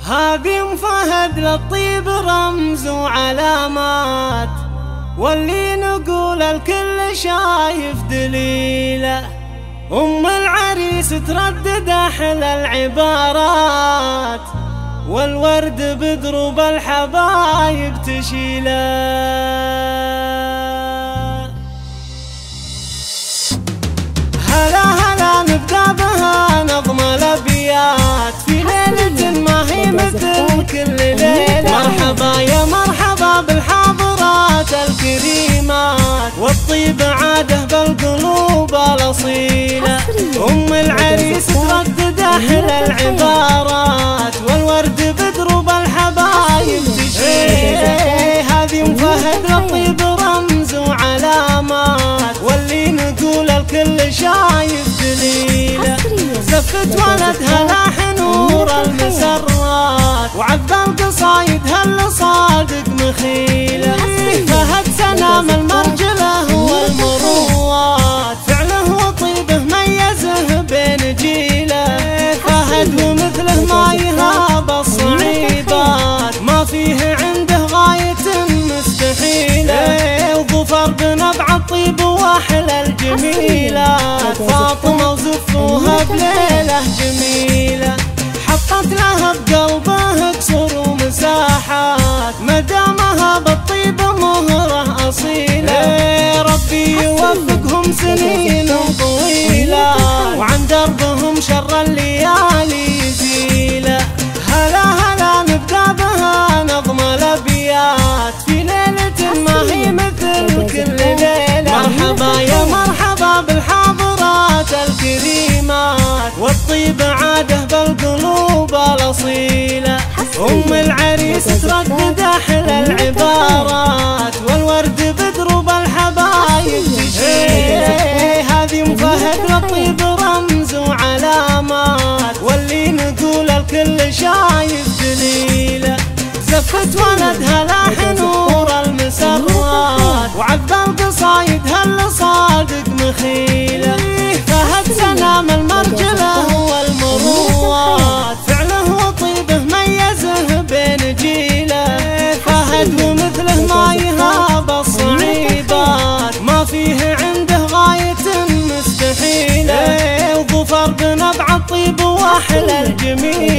هذه ام فهد للطيب رمز وعلامات، واللي نقول الكل شايف دليله. ام العريس تردد احلى العبارات، والورد بدروب الحبايب تشيله. هلا هلا نبدا بها نظم الابيات، في ليله ما هي مثل كل ليله. مرحبا يا مرحبا بالحاضرات الكريمات، والطيب عاده بالقلوب الاصيله. ام العريس تردد احلى العبارات، والورد بدروب الحبايب تشيله. هذه ام فهد للطيب رمز وعلامات، واللي نقول الكل شايف دليله. زفت ولدها لاح نور المسرات، وعذب القصايد هل صادق مخيله. فهد سلام المرجله والمروات، فعله وطيبه ميزه بين جيله. فهد ومثله ما يهاب الصعيبات، ما فيه عنده غايه مستحيله. وظفر بنبع الطيب واحلى الجميلات، فاطمه وزفوها بليله جميله. حطت لها بقلبه قصور ومساحات، مدامها بالطيب مهره اصيله. ربي يوفقهم سنين طويله، وعن دربهم شر الليالي يزيله. هلا هلا نبدا بها نظم الابيات، في ليله ما هي مثل كل ليله. مرحبا يا مرحبا بالحاضرات الكريمات، والطيب عاده بالقلوب الاصيله. ام العريس تردد احلى العبارات، والورد بدروب الحبايب تشيله. هذه ام فهد للطيب رمز وعلامات، واللي نقول الكل شايف دليله. زفت ولدها لاح نور المسرات، وعذب القصايد هل صادق مخيله. فهد سلام المرجله والمروات، فعله وطيبه ميزه بين جيله. فهد ومثله ما يهاب الصعيبات، ما فيه عنده غايه مستحيله. وظفر بنبع الطيب واحلى الجميل.